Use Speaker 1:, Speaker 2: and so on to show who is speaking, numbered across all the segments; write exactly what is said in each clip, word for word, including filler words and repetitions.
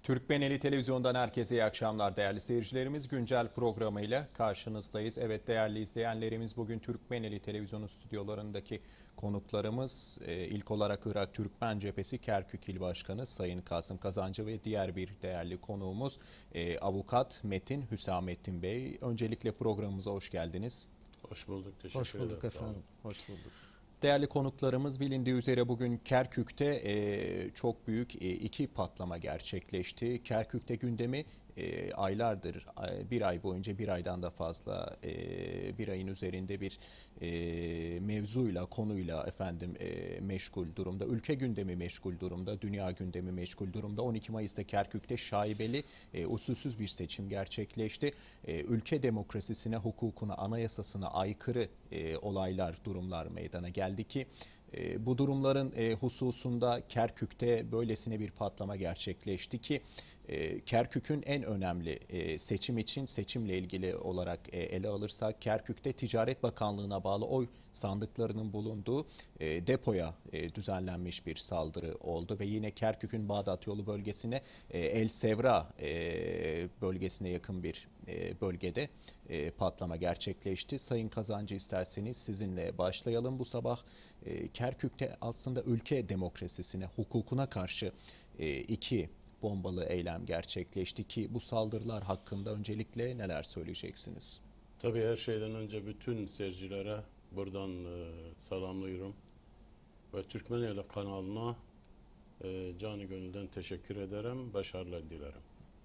Speaker 1: Türkmeneli Televizyon'dan herkese iyi akşamlar değerli seyircilerimiz. Güncel programıyla karşınızdayız. Evet değerli izleyenlerimiz, bugün Türkmeneli Televizyonu stüdyolarındaki konuklarımız e, ilk olarak Irak Türkmen Cephesi Kerkük İl Başkanı Sayın Kasım Kazancı ve diğer bir değerli konuğumuz e, Avukat Metin Hüsamettin Bey. Öncelikle programımıza hoş geldiniz.
Speaker 2: Hoş bulduk, teşekkür
Speaker 3: Hoş bulduk
Speaker 2: ederim.
Speaker 3: efendim, hoş bulduk.
Speaker 1: Değerli konuklarımız, bilindiği üzere bugün Kerkük'te e, çok büyük e, iki patlama gerçekleşti. Kerkük'te gündemi e, aylardır, bir ay boyunca, bir aydan da fazla, e, bir ayın üzerinde bir e, mevzuyla, konuyla efendim e, meşgul durumda. Ülke gündemi meşgul durumda, dünya gündemi meşgul durumda. on iki Mayıs'ta Kerkük'te şaibeli, e, usulsüz bir seçim gerçekleşti. E, ülke demokrasisine, hukukuna, anayasasına aykırı e, olaylar, durumlar meydana geldi ki e, bu durumların e, hususunda Kerkük'te böylesine bir patlama gerçekleşti ki e, Kerkük'ün en önemli e, seçim için, seçimle ilgili olarak e, ele alırsak, Kerkük'te Ticaret Bakanlığı'na bağlı oy sandıklarının bulunduğu e, depoya e, düzenlenmiş bir saldırı oldu ve yine Kerkük'ün Bağdat yolu bölgesine, e, El Sevra e, bölgesine yakın bir e, bölgede e, patlama gerçekleşti. Sayın Kazancı, isterseniz sizinle başlayalım. Bu sabah e, Kerkük'te aslında ülke demokrasisine, hukukuna karşı e, iki bombalı eylem gerçekleşti ki bu saldırılar hakkında öncelikle neler söyleyeceksiniz?
Speaker 2: Tabii her şeyden önce bütün seyircilere buradan e, selamlıyorum ve Türkmeneli kanalına e, canı gönülden teşekkür ederim, başarılar dilerim.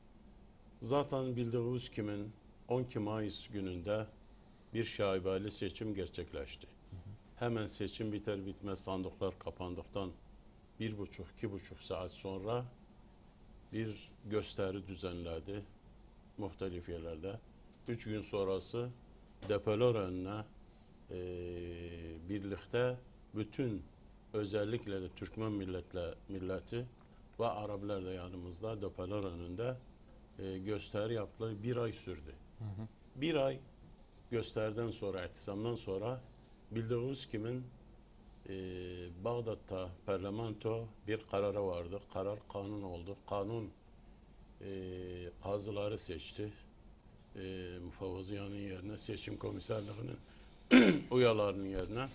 Speaker 2: Zaten bildiğiniz kimin on iki Mayıs gününde bir şaibeli seçim gerçekleşti. Hı hı. Hemen seçim biter bitmez sandıklar kapandıktan bir buçuk, iki buçuk saat sonra bir gösteri düzenledi muhtelif yerlerde. Üç gün sonrası depolar önüne e, birlikte bütün, özellikle de Türkmen milletle, milleti ve Araplar da yanımızda depolar önünde e, gösteri yaptılar. Bir ay sürdü. Hı hı. Bir ay gösteriden sonra, ihtisamdan sonra bildiğiniz kimin e, Bağdat'ta parlamento bir karara vardı. Karar kanun oldu. Kanun e, kazıları seçti. E, Mufavaziyanın yerine, seçim komiserliğinin üyelerinin yerine.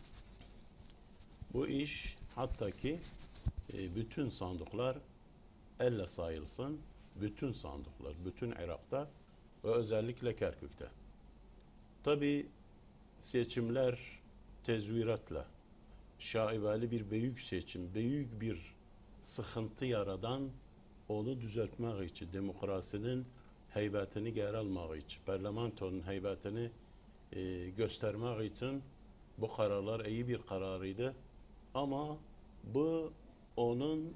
Speaker 2: Bu iş, hatta ki e, bütün sandıklar elle sayılsın. Bütün sandıklar, bütün Irak'ta ve özellikle Kerkük'te. Tabii seçimler tezviratla, şaibeli bir büyük seçim, büyük bir sıkıntı yaradan, onu düzeltmek için, demokrasinin heybetini geri almak için, parlamentonun heybetini e, göstermek için bu kararlar iyi bir kararıydı. Ama bu onun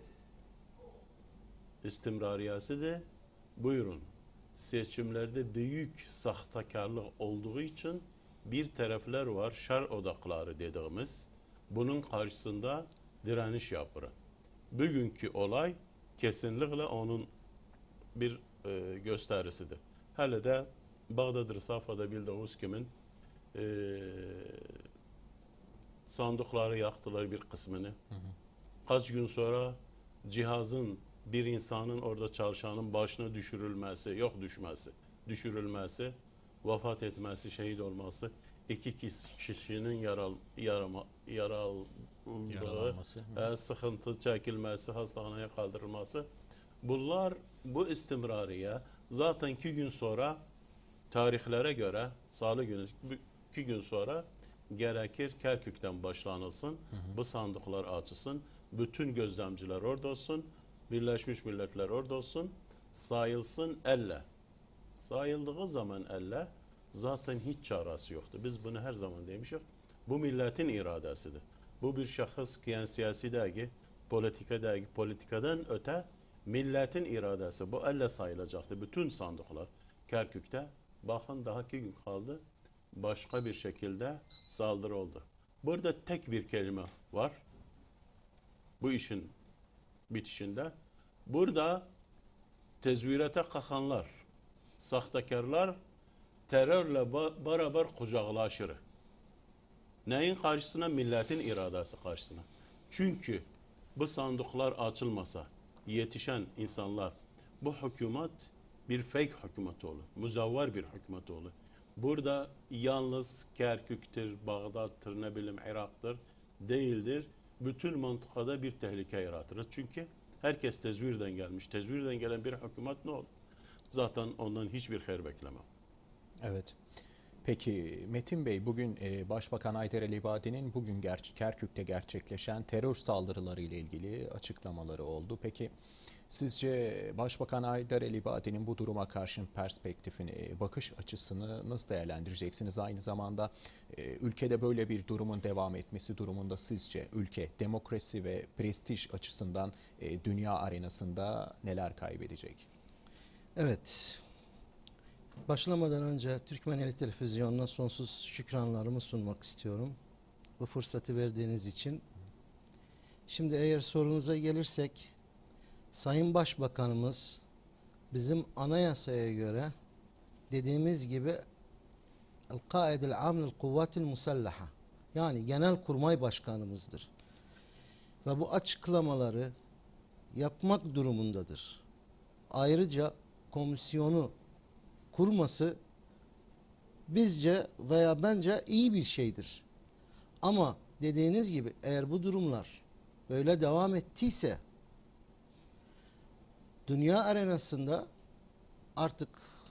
Speaker 2: istimrariyası da, buyurun, seçimlerde büyük sahtekarlık olduğu için bir taraflar var, şer odakları dediğimiz, bunun karşısında direniş yapıyor. Bugünkü olay kesinlikle onun bir e, gösterisidir. Hele de Bağdat Safa'da bildiğiniz kimin e, sandıkları yaktılar bir kısmını. Hı hı. Kaç gün sonra cihazın, bir insanın, orada çalışanın başına düşürülmesi, yok düşmesi, düşürülmesi, vefat etmesi, şehit olması, iki kişinin yaral, yarama, yaraldığı, e, sıkıntı çekilmesi, hastaneye kaldırılması. Bunlar, bu istimrariye zaten iki gün sonra, tarihlere göre salı günü, iki gün sonra gerekir Kerkük'ten başlanılsın. Hı hı. Bu sandıklar açılsın. Bütün gözlemciler orada olsun. Birleşmiş Milletler orada olsun. Sayılsın elle. Sayıldığı zaman elle zaten hiç çaresi yoktu. Biz bunu her zaman demişiz. Bu milletin iradesidir. Bu bir şahıs, yani siyasi değil, politika değil, politikadan öte milletin iradesi. Bu elle sayılacaktı. Bütün sandıklar Kerkük'te. Bakın daha iki gün kaldı. Başka bir şekilde saldırı oldu. Burada tek bir kelime var. Bu işin bitişinde. Burada tezvirete kalkanlar, sahtekarlar terörle beraber kucaklaşır. Neyin karşısına? Milletin iradesi karşısına. Çünkü bu sandıklar açılmasa yetişen insanlar bu hükümet bir fake hükümet olur. Muzavvar bir hükümet olur. Burada yalnız Kerkük'tür, Bağdat'tır, ne bileyim Irak'tır değildir. Bütün mantıkada bir tehlike yaratır. Çünkü herkes tezvirden gelmiş. Tezvirden gelen bir hükümet ne olur? Zaten ondan hiçbir hayır beklemem.
Speaker 1: Evet. Peki Metin Bey, bugün e, Başbakan Haydar El İbadi'nin bugün ger Kerkük'te gerçekleşen terör saldırıları ile ilgili açıklamaları oldu. Peki sizce Başbakan Haydar El İbadi'nin bu duruma karşın perspektifini, bakış açısını nasıl değerlendireceksiniz? Aynı zamanda e, ülkede böyle bir durumun devam etmesi durumunda sizce ülke demokrasi ve prestij açısından e, dünya arenasında neler kaybedecek?
Speaker 3: Evet. Başlamadan önce Türkmeneli Televizyonu'na sonsuz şükranlarımı sunmak istiyorum. Bu fırsatı verdiğiniz için. Şimdi eğer sorunuza gelirsek, Sayın Başbakanımız bizim anayasaya göre dediğimiz gibi El-Kaidil Amnil Kuvvetil Musallaha, yani Genelkurmay Başkanımızdır. Ve bu açıklamaları yapmak durumundadır. Ayrıca komisyonu kurması bizce veya bence iyi bir şeydir. Ama dediğiniz gibi eğer bu durumlar böyle devam ettiyse dünya arenasında artık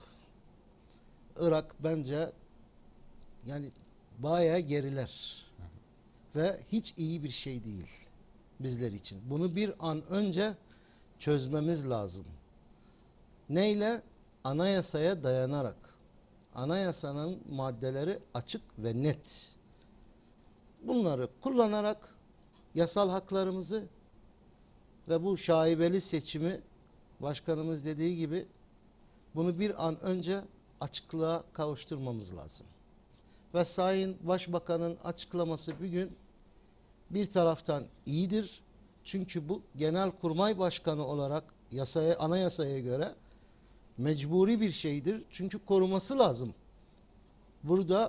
Speaker 3: Irak bence yani bayağı geriler. Ve hiç iyi bir şey değil bizler için. Bunu bir an önce çözmemiz lazım. Neyle? Anayasaya dayanarak. Anayasanın maddeleri açık ve net. Bunları kullanarak yasal haklarımızı ve bu şaibeli seçimi başkanımız dediği gibi bunu bir an önce açıklığa kavuşturmamız lazım. Ve Sayın Başbakan'ın açıklaması bugün bir taraftan iyidir. Çünkü bu Genelkurmay Başkanı olarak yasaya, anayasaya göre mecburi bir şeydir. Çünkü koruması lazım. Burada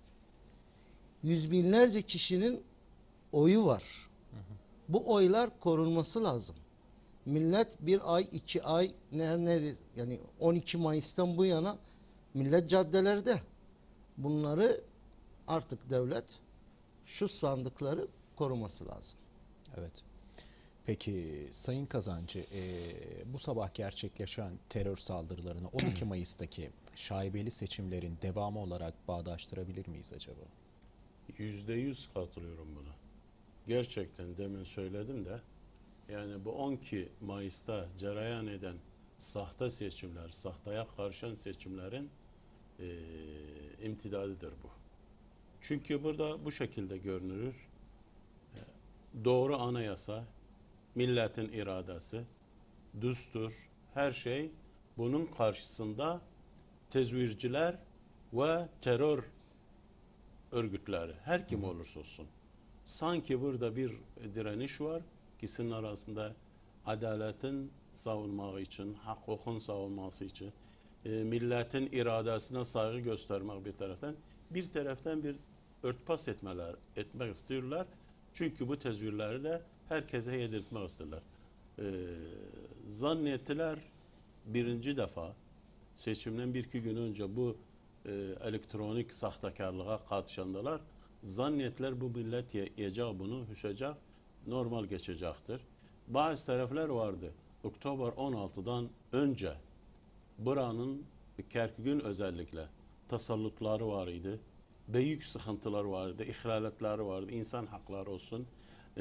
Speaker 3: yüz binlerce kişinin oyu var. Hı hı. Bu oylar korunması lazım. Millet bir ay, iki ay, ne, ne, yani on iki Mayıs'tan bu yana millet caddelerde. Bunları artık devlet şu sandıkları koruması lazım.
Speaker 1: Evet. Peki Sayın Kazancı, e, bu sabah gerçekleşen terör saldırılarını on iki Mayıs'taki şaibeli seçimlerin devamı olarak bağdaştırabilir miyiz acaba?
Speaker 2: Yüzde yüz katılıyorum buna. Gerçekten demin söyledim de yani bu on iki Mayıs'ta cereyan eden sahte seçimler, sahtaya karşı seçimlerin e, imtidadıdır bu. Çünkü burada bu şekilde görünür. Doğru anayasa, milletin iradesi, düstur, her şey bunun karşısında tezvirciler ve terör örgütleri, her kim olursa olsun. Sanki burada bir direniş var. İkisinin arasında adaletin savunmak için, hukukun savunması için, e, milletin iradesine saygı göstermek bir taraftan, bir taraftan bir örtbas etmeler, etmek istiyorlar. Çünkü bu tezvirleri de herkese yedirtmek isterler. Ee, zannettiler birinci defa seçimden bir iki gün önce bu e, elektronik sahtekarlığa katışandalar. Zannettiler bu millet yiyecek bunu, hüsecek, normal geçecektir. Bazı taraflar vardı. Oktober on altıdan önce buranın, Kerkük'ün özellikle tasallutları var idi. Büyük sıkıntılar vardı, ihlalatları vardı, insan hakları olsun, e,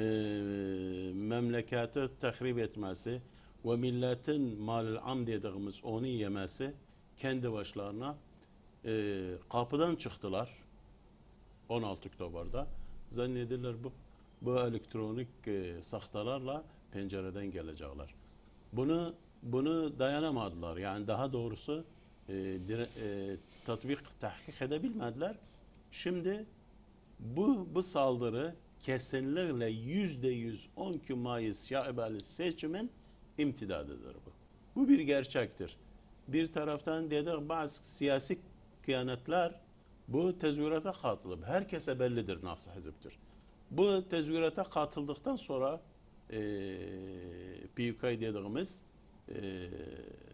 Speaker 2: memleketi tahrip etmesi ve milletin mal-ül am dediğimiz onu yemesi kendi başlarına e, kapıdan çıktılar on altı Oktober'da. Zannediyorlar bu, bu elektronik e, sahtalarla pencereden gelecekler. Bunu bunu dayanamadılar. Yani daha doğrusu e, dire, e, tatbik, tahkik edebilmediler. Şimdi bu bu saldırı kesinlikle yüzde yüz on iki Mayıs şaibeli seçimin imtidadıdır bu. Bu bir gerçektir. Bir taraftan dedik bazı siyasi kıyanetler bu tezvirata katılıp herkese bellidir nasıl hiziptir. Bu tezvirata katıldıktan sonra e, P U K dediğimiz e,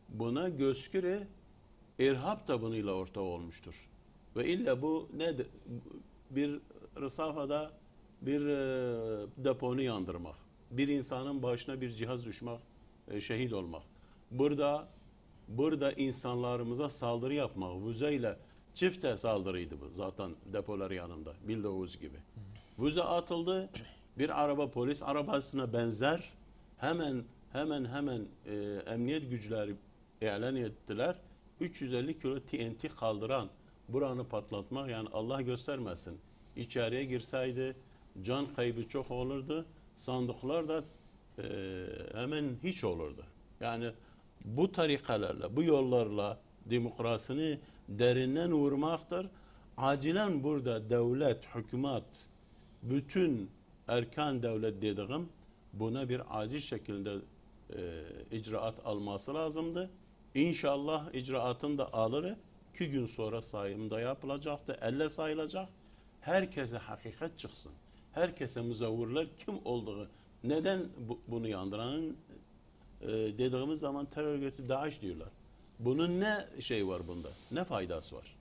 Speaker 2: buna gösküre irhab tabınıyla ortak olmuştur. Ve illa bu nedir? Bir rısafada bir e, deponu yandırmak, bir insanın başına bir cihaz düşmek, e, şehit olmak. Burada burada insanlarımıza saldırı yapmak, füzeyle çifte saldırıydı bu zaten depolar yanında bildiğiniz gibi. Füze atıldı, bir araba polis arabasına benzer hemen hemen hemen e, emniyet güçleri ilan ettiler. üç yüz elli kilo T N T kaldıran buranı patlatmak, yani Allah göstermesin. İçeriye girseydi can kaybı çok olurdu. Sandıklar da e, hemen hiç olurdu. Yani bu tarikalarla, bu yollarla demokrasini derinden vurmaktır. Acilen burada devlet, hükümet, bütün erkan devlet dediğim buna bir acil şekilde e, icraat alması lazımdı. İnşallah icraatını da alır. İki gün sonra sayımda yapılacaktı. Elle sayılacak. Herkese hakikat çıksın. Herkese müzevvirler kim olduğu, neden bu, bunu yandıranın e, dediğimiz zaman terör örgütü DAEŞ diyorlar. Bunun ne şey var bunda? Ne faydası var?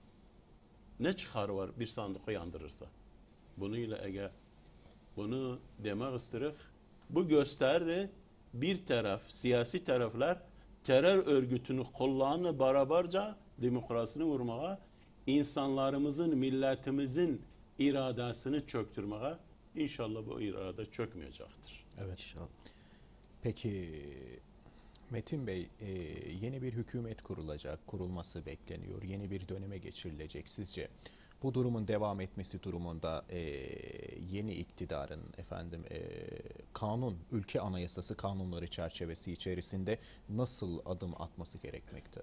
Speaker 2: Ne çıkarı var bir sandığı yandırırsa? Bunu ile Ege bunu demek istedik. Bu gösterir bir taraf, siyasi taraflar terör örgütünü kullanı beraberce demokrasini vurmaya, insanlarımızın, milletimizin iradesini çöktürmeye, inşallah bu irade çökmeyecektir.
Speaker 1: Evet.
Speaker 3: İnşallah.
Speaker 1: Peki Metin Bey, e, yeni bir hükümet kurulacak, kurulması bekleniyor, yeni bir döneme geçirilecek. Sizce bu durumun devam etmesi durumunda e, yeni iktidarın efendim e, kanun, ülke anayasası kanunları çerçevesi içerisinde nasıl adım atması gerekmekte?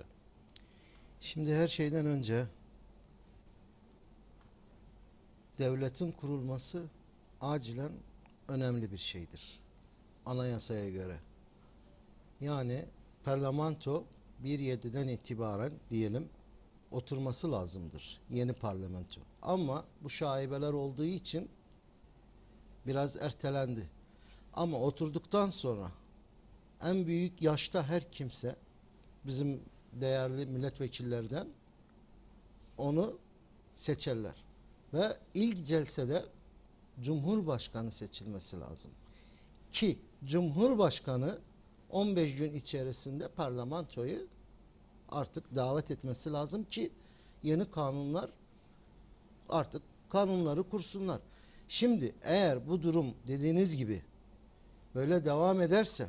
Speaker 3: Şimdi her şeyden önce devletin kurulması acilen önemli bir şeydir. Anayasaya göre. Yani parlamento bir yediden itibaren diyelim oturması lazımdır. Yeni parlamento. Ama bu şaibeler olduğu için biraz ertelendi. Ama oturduktan sonra en büyük yaşta her kimse bizim değerli milletvekillerden onu seçerler. Ve ilk celsede Cumhurbaşkanı seçilmesi lazım. Ki Cumhurbaşkanı on beş gün içerisinde parlamentoyu artık davet etmesi lazım ki yeni kanunlar artık kanunları kursunlar. Şimdi eğer bu durum dediğiniz gibi böyle devam ederse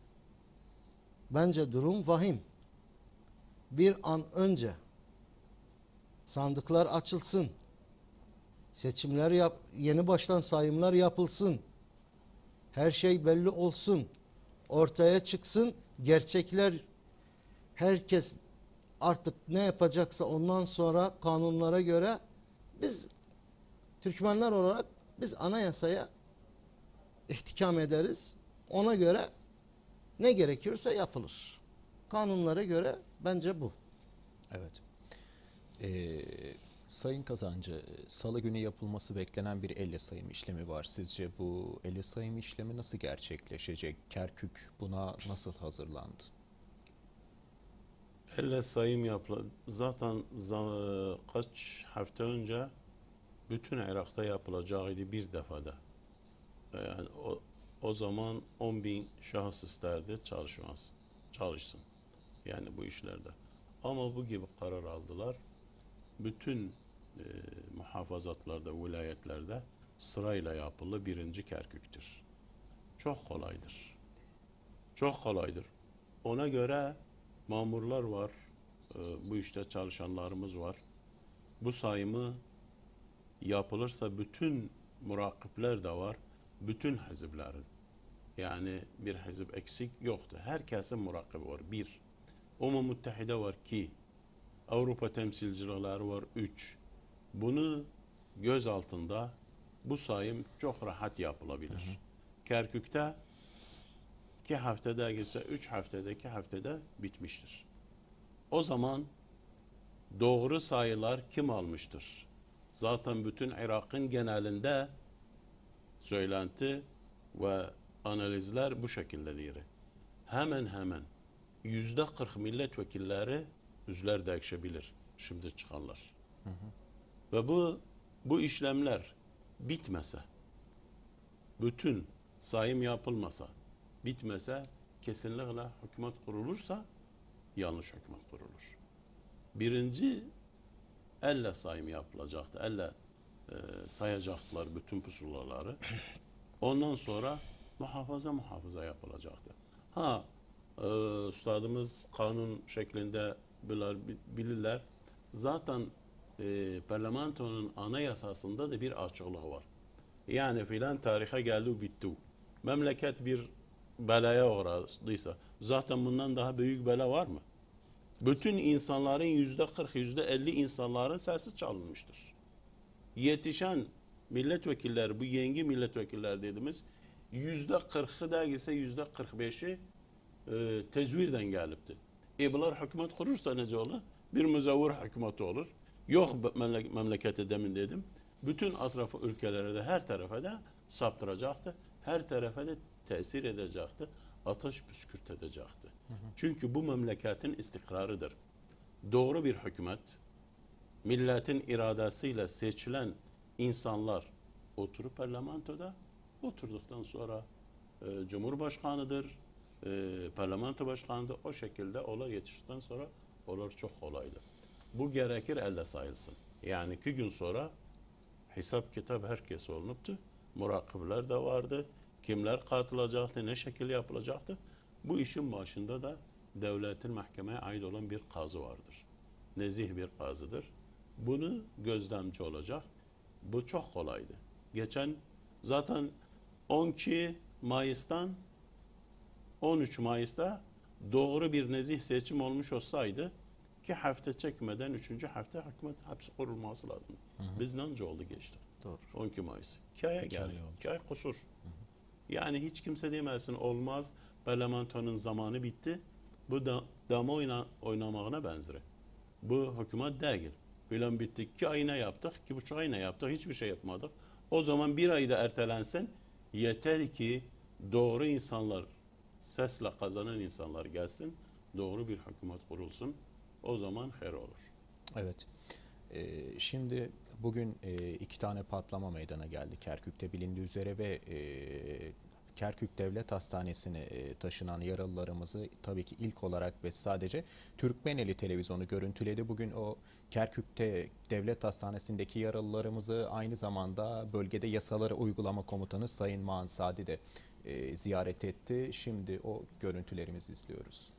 Speaker 3: bence durum vahim. Bir an önce sandıklar açılsın. Seçimler yap, yeni baştan sayımlar yapılsın. Her şey belli olsun. Ortaya çıksın. Gerçekler, herkes artık ne yapacaksa ondan sonra kanunlara göre biz Türkmenler olarak biz anayasaya ihtikam ederiz. Ona göre ne gerekiyorsa yapılır. Kanunlara göre bence bu.
Speaker 1: Evet. Ee, Sayın Kazancı, Salı günü yapılması beklenen bir elle sayım işlemi var. Sizce bu elle sayım işlemi nasıl gerçekleşecek? Kerkük buna nasıl hazırlandı?
Speaker 2: Elle sayım yapıldı. Zaten za- kaç hafta önce bütün Irak'ta yapılacaktı bir defada. Yani o, o zaman on bin şahıs isterdi çalışmaz, çalışsın. Yani bu işlerde. Ama bu gibi karar aldılar. Bütün e, muhafazatlarda, vilayetlerde sırayla yapılı birinci Kerkük'tür. Çok kolaydır. Çok kolaydır. Ona göre mamurlar var, e, bu işte çalışanlarımız var. Bu sayımı yapılırsa bütün murakipler de var. Bütün hiziplerin. Yani bir hizip eksik yoktu. Herkesin murakibi var. Bir. Umum Müttehide var. İki. Avrupa temsilcileri var. Üç. Bunu göz altında bu sayım çok rahat yapılabilir. Hı hı. Kerkük'te iki haftada gitse üç haftada iki haftada bitmiştir. O zaman doğru sayılar kim almıştır? Zaten bütün Irak'ın genelinde söylenti ve analizler bu şekilde diyor. Hemen hemen yüzde kırk milletvekilleri yüzler değişebilir şimdi çıkanlar. Hı hı. Ve bu bu işlemler bitmese, bütün sayım yapılmasa, bitmese kesinlikle hükümet kurulursa yanlış hükümet kurulur. Birinci elle sayım yapılacaktı. Elle e, sayacaktılar bütün pusulaları. Ondan sonra muhafaza muhafaza yapılacaktı. Ha e, üstadımız kanun şeklinde bilir, bilirler. Zaten e, parlamentonun anayasasında da bir açıklığı var. Yani filan tarihe geldi bitti. Memleket bir belaya uğradıysa zaten bundan daha büyük bela var mı? Bütün insanların yüzde kırk, yüzde elli insanların sesi çalınmıştır. Yetişen milletvekilleri, bu yeni milletvekiller dediğimiz yüzde kırkı da ise yüzde kırk beşi e, tezvirden gelipti. E bunlar hükümet kurursa nece olur? Bir müzevvir hükümeti olur. Yok memleketi demin dedim. Bütün atrafı ülkelere de her tarafa da saptıracaktı. Her tarafa da tesir edecekti. Ateş püskürt edecekti. Hı hı. Çünkü bu memleketin istikrarıdır. Doğru bir hükümet, milletin iradesiyle seçilen insanlar oturup parlamentoda, oturduktan sonra e, Cumhurbaşkanıdır, e, parlamento başkanıdır. O şekilde olay yetiştikten sonra olur çok kolaydı. Bu gerekir elde sayılsın. Yani iki gün sonra hesap kitap herkes olunuptu. Murakibler de vardı. Kimler katılacaktı, ne şekilde yapılacaktı. Bu işin başında da devletin mahkemeye ait olan bir kazı vardır. Nezih bir kazıdır. Bunu gözlemci olacak. Bu çok kolaydı. Geçen zaten on iki Mayıs'tan on üç Mayıs'ta doğru bir nezih seçim olmuş olsaydı ki hafta çekmeden üçüncü hafta hükümet hapsi kurulması lazım. Hı hı. Biz nanca oldu geçti. Doğru. on iki Mayıs. İki aya geldi. İki ay kusur. Hı hı. Yani hiç kimse demesin olmaz. Parlamentonun zamanı bitti. Bu da dama oyna, oynamağına benzer. Bu hükümet değil. Plan bitti. İki ayına yaptık. İki buçuk ayına yaptık. Hiçbir şey yapmadık. O zaman bir ayda ertelensin. Yeter ki doğru insanlar, sesle kazanan insanlar gelsin. Doğru bir hükümet kurulsun. O zaman her olur.
Speaker 1: Evet. Ee, şimdi bugün e, iki tane patlama meydana geldi Kerkük'te bilindiği üzere ve e, Kerkük Devlet Hastanesi'ne e, taşınan yaralılarımızı tabii ki ilk olarak ve sadece Türkmeneli televizyonu görüntüledi. Bugün o Kerkük'te Devlet Hastanesi'ndeki yaralılarımızı aynı zamanda bölgede yasaları uygulama komutanı Sayın Maan Sadi de e, ziyaret etti. Şimdi o görüntülerimizi izliyoruz.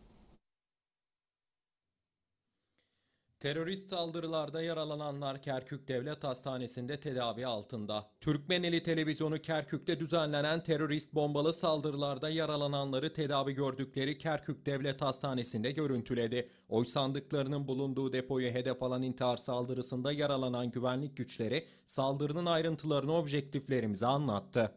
Speaker 4: Terörist saldırılarda yaralananlar Kerkük Devlet Hastanesi'nde tedavi altında. Türkmeneli televizyonu Kerkük'te düzenlenen terörist bombalı saldırılarda yaralananları tedavi gördükleri Kerkük Devlet Hastanesi'nde görüntüledi. Oy sandıklarının bulunduğu depoyu hedef alan intihar saldırısında yaralanan güvenlik güçleri saldırının ayrıntılarını objektiflerimize anlattı.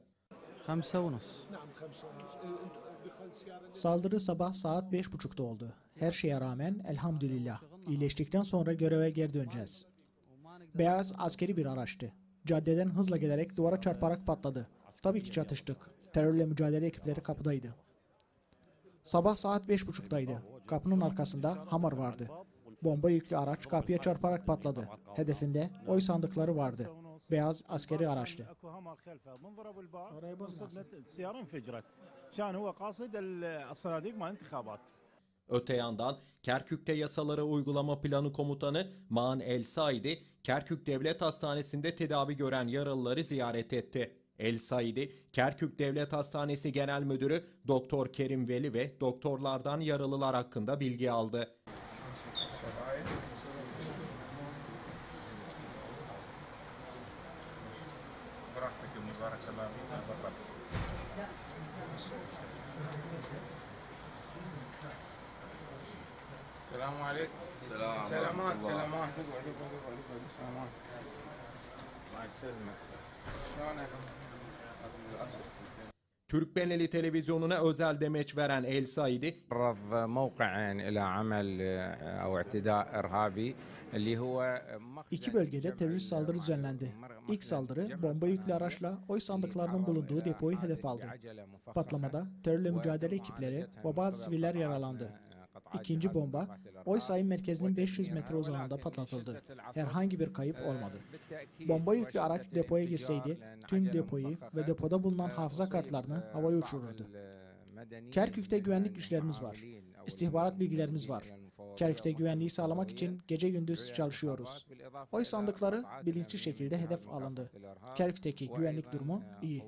Speaker 5: Saldırı sabah saat beş buçukta oldu. Her şeye rağmen elhamdülillah. İyileştikten sonra göreve geri döneceğiz. Beyaz askeri bir araçtı. Caddeden hızla gelerek duvara çarparak patladı. Tabii ki çatıştık. Terörle mücadele ekipleri kapıdaydı. Sabah saat beş buçuktaydı. Kapının arkasında Hamar vardı. Bomba yüklü araç kapıya çarparak patladı. Hedefinde oy sandıkları vardı. Beyaz askeri araçtı. Orayı bozmasın.
Speaker 4: Öte yandan Kerkük'te yasalara uygulama planı komutanı Maan El Saidi, Kerkük Devlet Hastanesi'nde tedavi gören yaralıları ziyaret etti. El Saidi, Kerkük Devlet Hastanesi Genel Müdürü Doktor Kerim Veli ve doktorlardan yaralılar hakkında bilgi aldı.
Speaker 6: Selamun aleyküm. Selamat. Selamat. Selamat. Selamat. Allah yسلمك. Şahane.
Speaker 4: Türkmeneli televizyonuna özel demeç veren El Saidi,
Speaker 5: İki bölgede terörist saldırı düzenlendi. İlk saldırı bomba yüklü araçla oy sandıklarının bulunduğu depoyu hedef aldı. Patlamada terörle mücadele ekipleri ve bazı siviller yaralandı. İkinci bomba, Oysay'ın merkezinin beş yüz metre uzağında patlatıldı. Herhangi bir kayıp olmadı. Bomba yüklü araç depoya girseydi, tüm depoyu ve depoda bulunan hafıza kartlarını havaya uçururdu. Kerkük'te güvenlik güçlerimiz var. İstihbarat bilgilerimiz var. Kerkük'te güvenliği sağlamak için gece gündüz çalışıyoruz. Oy sandıkları bilinçli şekilde hedef alındı. Kerkük'teki güvenlik durumu iyi.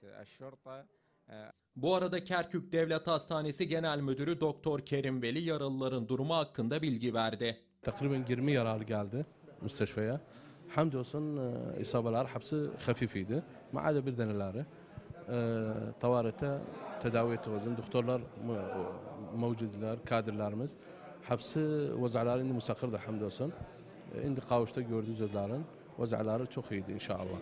Speaker 4: Bu arada Kerkük Devlet Hastanesi Genel Müdürü Doktor Kerim Veli yaralıların durumu hakkında bilgi verdi.
Speaker 7: Takriben yirmi yaralı geldi müsteşfeye. Hamdolsun e, isabeler hepsi hafifiydi. Ma ada bir deneleri. Tavarete tedavi ettiğimizin doktorlar mevcutlar, kadrlarımız hepsi vazaları indi musakırdı hamdolsun. İndi kavuşta gördüğünüz özlerin vazaları çok iyiydi inşallah.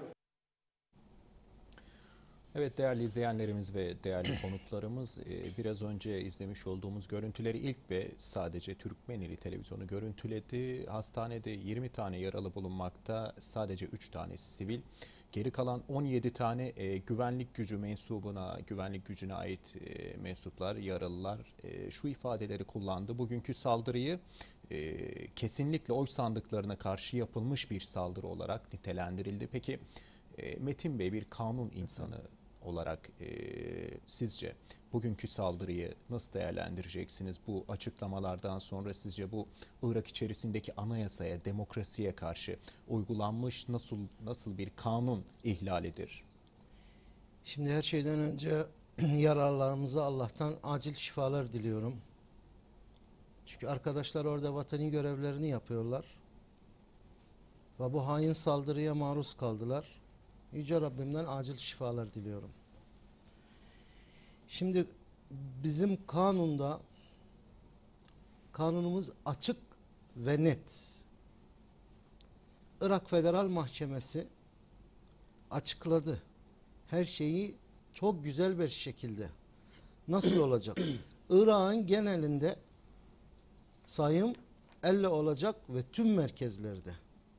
Speaker 1: Evet değerli izleyenlerimiz ve değerli konuklarımız, biraz önce izlemiş olduğumuz görüntüleri ilk ve sadece Türkmeneli televizyonu görüntüledi. Hastanede yirmi tane yaralı bulunmakta, sadece üç tanesi sivil. Geri kalan on yedi tane e, güvenlik gücü mensubuna, güvenlik gücüne ait e, mensuplar, yaralılar e, şu ifadeleri kullandı. Bugünkü saldırıyı e, kesinlikle oy sandıklarına karşı yapılmış bir saldırı olarak nitelendirildi. Peki e, Metin Bey bir kanun insanı olarak e, sizce bugünkü saldırıyı nasıl değerlendireceksiniz? Bu açıklamalardan sonra sizce bu Irak içerisindeki anayasaya, demokrasiye karşı uygulanmış nasıl nasıl bir kanun ihlalidir?
Speaker 3: Şimdi her şeyden önce yaralılarımıza Allah'tan acil şifalar diliyorum. Çünkü arkadaşlar orada vatani görevlerini yapıyorlar. Ve bu hain saldırıya maruz kaldılar. Yüce Rabbimden acil şifalar diliyorum. Şimdi bizim kanunda, kanunumuz açık ve net. Irak Federal Mahkemesi açıkladı. Her şeyi çok güzel bir şekilde. Nasıl olacak? Irak'ın genelinde sayım elli olacak ve tüm merkezlerde.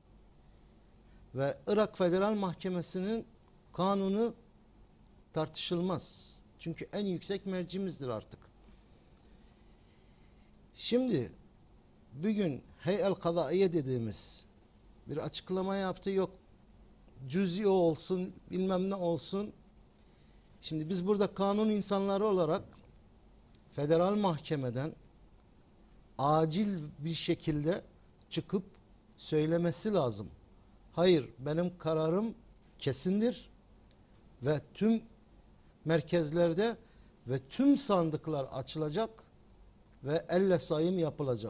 Speaker 3: Ve Irak Federal Mahkemesi'nin kanunu tartışılmaz. Çünkü en yüksek mercimizdir artık. Şimdi bugün Heyel Kadaiye dediğimiz bir açıklama yaptı. Yok cüz'i olsun bilmem ne olsun. Şimdi biz burada kanun insanları olarak federal mahkemeden acil bir şekilde çıkıp söylemesi lazım. Hayır, benim kararım kesindir ve tüm merkezlerde ve tüm sandıklar açılacak ve elle sayım yapılacak.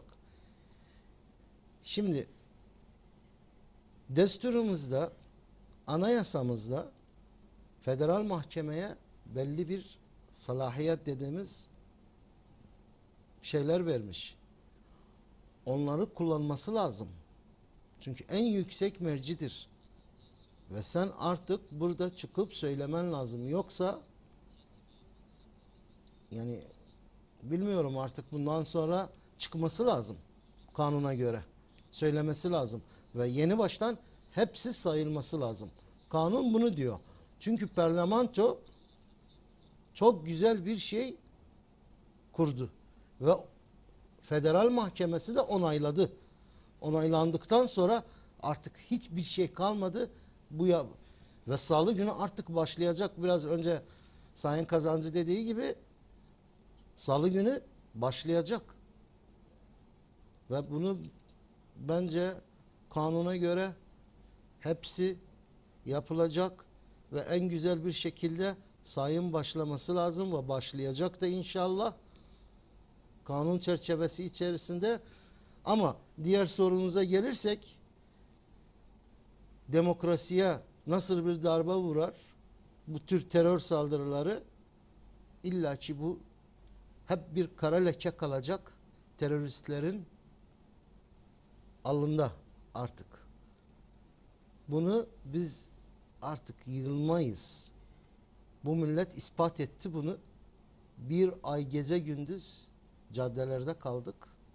Speaker 3: Şimdi desturumuzda, anayasamızda federal mahkemeye belli bir salahiyet dediğimiz şeyler vermiş. Onları kullanması lazım. Çünkü en yüksek mercidir. Ve sen artık burada çıkıp söylemen lazım. Yoksa yani bilmiyorum artık bundan sonra çıkması lazım. Kanuna göre. Söylemesi lazım. Ve yeni baştan hepsi sayılması lazım. Kanun bunu diyor. Çünkü parlamento çok güzel bir şey kurdu. Ve federal mahkemesi de onayladı. Onaylandıktan sonra artık hiçbir şey kalmadı. Bu ya ve salı günü artık başlayacak. Biraz önce Sayın Kazancı dediği gibi salı günü başlayacak. Ve bunu bence kanuna göre hepsi yapılacak ve en güzel bir şekilde sayım başlaması lazım ve başlayacak da inşallah kanun çerçevesi içerisinde. Ama diğer sorunuza gelirsek demokrasiye nasıl bir darbe vurar? Bu tür terör saldırıları illaki bu hep bir kara leke kalacak teröristlerin alında artık. Bunu biz artık yığılmayız. Bu millet ispat etti bunu. Bir ay gece gündüz caddelerde kaldık.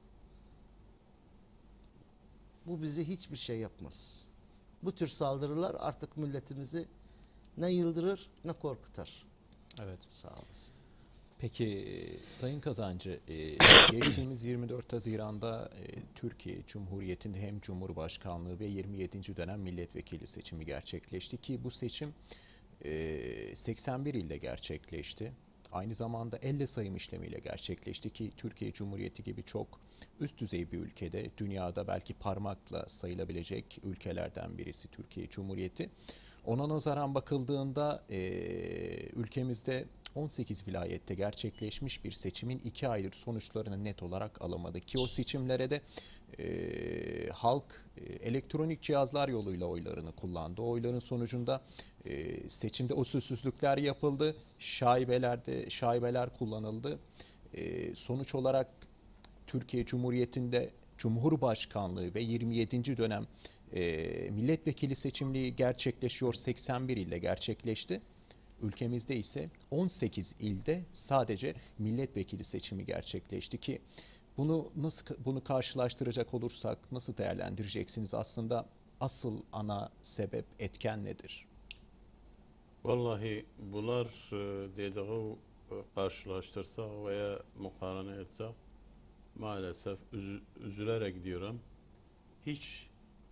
Speaker 3: Bu bizi hiçbir şey yapmaz. Bu tür saldırılar artık milletimizi ne yıldırır ne korkutar.
Speaker 1: Evet.
Speaker 3: Sağ olasın.
Speaker 1: Peki e, Sayın Kazancı, e, geçtiğimiz yirmi dört Haziran'da e, Türkiye Cumhuriyeti'nde hem Cumhurbaşkanlığı ve yirmi yedinci dönem milletvekili seçimi gerçekleşti ki bu seçim e, seksen bir ilde gerçekleşti. Aynı zamanda elle sayım işlemiyle gerçekleşti ki Türkiye Cumhuriyeti gibi çok üst düzey bir ülkede, dünyada belki parmakla sayılabilecek ülkelerden birisi Türkiye Cumhuriyeti. Ona nazaran bakıldığında e, ülkemizde on sekiz vilayette gerçekleşmiş bir seçimin iki aydır sonuçlarını net olarak alamadı ki o seçimlere de e, halk e, elektronik cihazlar yoluyla oylarını kullandı. O oyların sonucunda e, seçimde usulsüzlükler yapıldı, şaibelerde şaibeler kullanıldı. E, sonuç olarak Türkiye Cumhuriyeti'nde Cumhurbaşkanlığı ve yirmi yedinci dönem e, milletvekili seçimliği gerçekleşiyor. seksen bir ilde gerçekleşti. Ülkemizde ise on sekiz ilde sadece milletvekili seçimi gerçekleşti ki bunu nasıl bunu karşılaştıracak olursak nasıl değerlendireceksiniz? Aslında asıl ana sebep, etken nedir?
Speaker 2: Vallahi bunlar e, dediği e, karşılaştırsak veya mukarene etsek maalesef üz- üzülerek diyorum. Hiç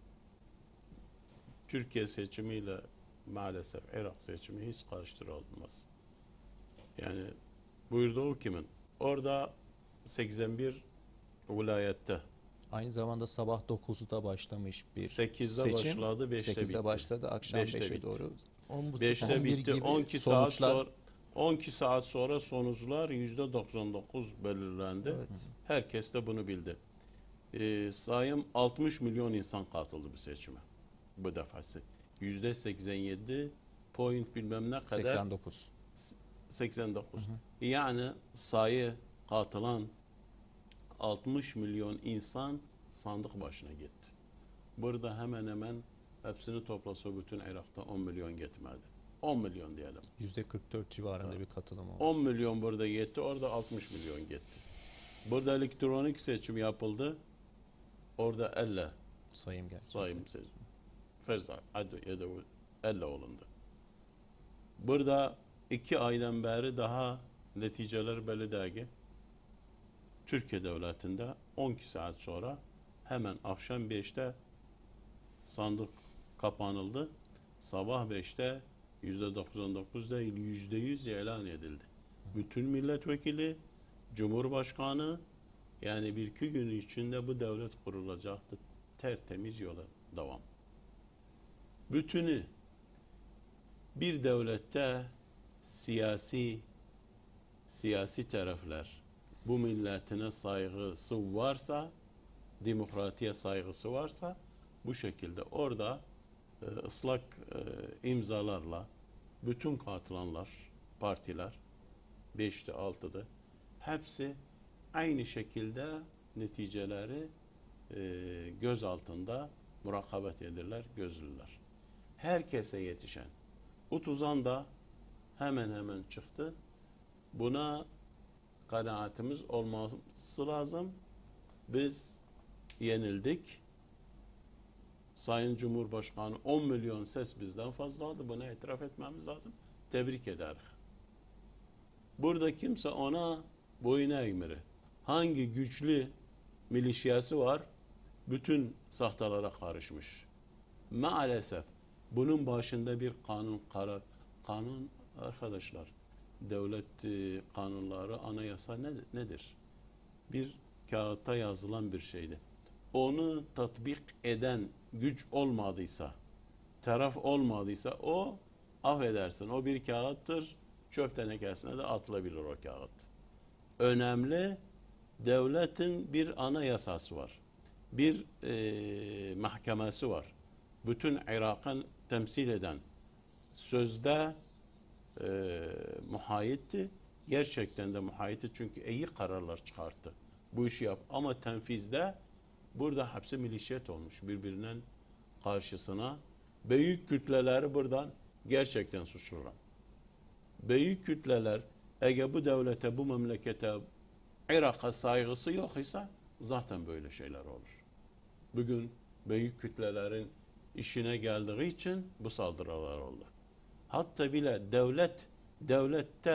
Speaker 2: Türkiye seçimiyle maalesef Irak seçimi hiç karıştırılmaz. Yani buyurduğu kimin? Orada seksen bir vilayette
Speaker 1: Aynı zamanda sabah dokuzda başlamış bir
Speaker 2: sekizde
Speaker 1: seçim.
Speaker 2: başladı, beşte
Speaker 1: sekizde
Speaker 2: bitti.
Speaker 1: başladı, akşam
Speaker 2: beşte
Speaker 1: beşe
Speaker 2: bitti.
Speaker 1: doğru.
Speaker 3: on buçuk,
Speaker 2: beşte
Speaker 3: on bir
Speaker 2: bitti.
Speaker 3: gibi
Speaker 2: on iki saat
Speaker 1: sonuçlar-
Speaker 2: sonra on iki saat sonra sonuçlar yüzde doksan dokuz belirlendi.
Speaker 3: Evet.
Speaker 2: Herkes de bunu bildi. Ee, sayım altmış milyon insan katıldı bu seçime. Bu defası. yüzde seksen yedi point bilmem ne kadar
Speaker 1: seksen dokuz.
Speaker 2: seksen dokuz. Yani sayı katılan altmış milyon insan sandık başına gitti. Burada hemen hemen hepsini toplasa bütün Irak'ta on milyon gitmedi. on milyon diyelim.
Speaker 1: yüzde kırk dört civarında bir katılım oldu.
Speaker 2: on milyon burada gitti, orada altmış milyon gitti. Burada elektronik seçim yapıldı. Orada elle
Speaker 1: Sayım geldi.
Speaker 2: sayım seçim. Ferza, adu, yedevu, elle olundu. Burada iki aydan beri daha neticeler belli değil. Türkiye Devleti'nde on iki saat sonra hemen akşam beşte sandık kapanıldı. Sabah beşte yüzde doksan dokuz değil yüzde yüz ilan edildi. Bütün milletvekili, cumhurbaşkanı, yani bir iki gün içinde bu devlet kurulacaktı. Tertemiz yola devam. Bütünü bir devlette siyasi siyasi taraflar bu milletine saygısı varsa, demokratiye saygısı varsa bu şekilde orada e, ıslak e, imzalarla bütün katılanlar, partiler beşte altıda hepsi aynı şekilde neticeleri e, göz altında murakabet ederler, gözlüler. Herkese yetişen. Utuzan da hemen hemen çıktı. Buna kanaatimiz olması lazım. Biz yenildik. Sayın Cumhurbaşkanı on milyon ses bizden fazla aldı. Bunu itiraf etmemiz lazım. Tebrik ederiz. Burada kimse ona boyun eğmiri. Hangi güçlü milişyası var? Bütün sahtalara karışmış. Maalesef bunun başında bir kanun karar. Kanun arkadaşlar, devlet e, kanunları, anayasa ne, nedir? Bir kağıtta yazılan bir şeydi. Onu tatbik eden güç olmadıysa, taraf olmadıysa o, affedersin, o bir kağıttır, çöp tenekesine de atılabilir o kağıt. Önemli, devletin bir anayasası var. Bir e, mahkemesi var. Bütün Irak'ın temsil eden, sözde e, muhayitti. Gerçekten de muhayitti çünkü iyi kararlar çıkarttı. Bu işi yap. Ama tenfizde burada hepsi milişiyet olmuş birbirinin karşısına. Büyük kütleleri buradan gerçekten suçlular. Büyük kütleler eğer bu devlete, bu memlekete, Irak'a saygısı yok ise zaten böyle şeyler olur. Bugün büyük kütlelerin işine geldiği için bu saldırılar oldu. Hatta bile devlet, devlette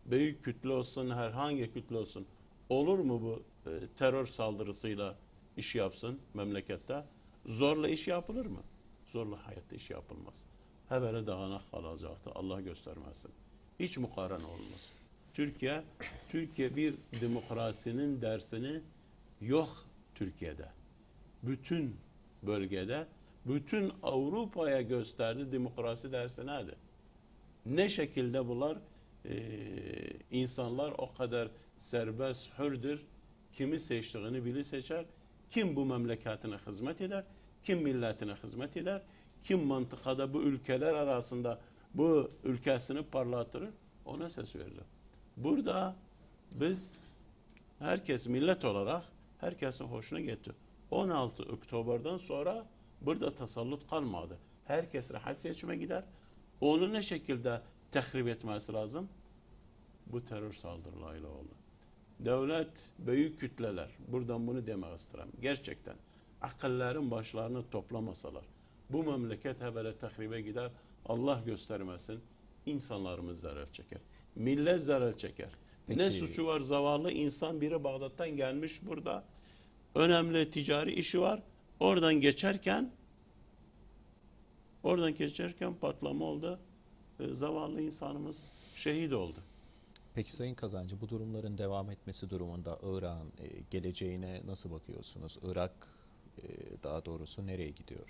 Speaker 2: büyük kütle olsun, herhangi kütle olsun, olur mu bu e, terör saldırısıyla iş yapsın memlekette? Zorla iş yapılır mı? Zorla hayatta iş yapılmaz. Ha böyle dağınak kalacaktı. Allah göstermesin. Hiç mukarene olmaz. Türkiye, Türkiye bir demokrasinin dersini yok Türkiye'de. Bütün bölgede, bütün Avrupa'ya gösterdi demokrasi dersi nedir? Ne şekilde bunlar e, insanlar o kadar serbest, hürdür. Kimi seçtiğini bili seçer. Kim bu memleketine hizmet eder? Kim milletine hizmet eder? Kim mantıkada bu ülkeler arasında bu ülkesini parlatır? Ona ses verir. Burada biz herkes millet olarak herkesin hoşuna gitti. on altı Oktober'dan sonra burada tasallut kalmadı. Herkes rahat seçime gider. Onu ne şekilde tehrip etmesi lazım? Bu terör saldırılarıyla oldu. Devlet, büyük kütleler, buradan bunu demek istedim. Gerçekten akılların başlarını toplamasalar, bu memleket böyle tahribe gider, Allah göstermesin, insanlarımız zarar çeker. Millet zarar çeker.
Speaker 1: Peki.
Speaker 2: Ne suçu var zavallı insan, biri Bağdat'tan gelmiş burada, önemli ticari işi var, oradan geçerken, oradan geçerken patlama oldu, e, zavallı insanımız şehit oldu.
Speaker 1: Peki Sayın Kazancı, bu durumların devam etmesi durumunda Irak'ın e, geleceğine nasıl bakıyorsunuz? Irak e, daha doğrusu nereye gidiyor?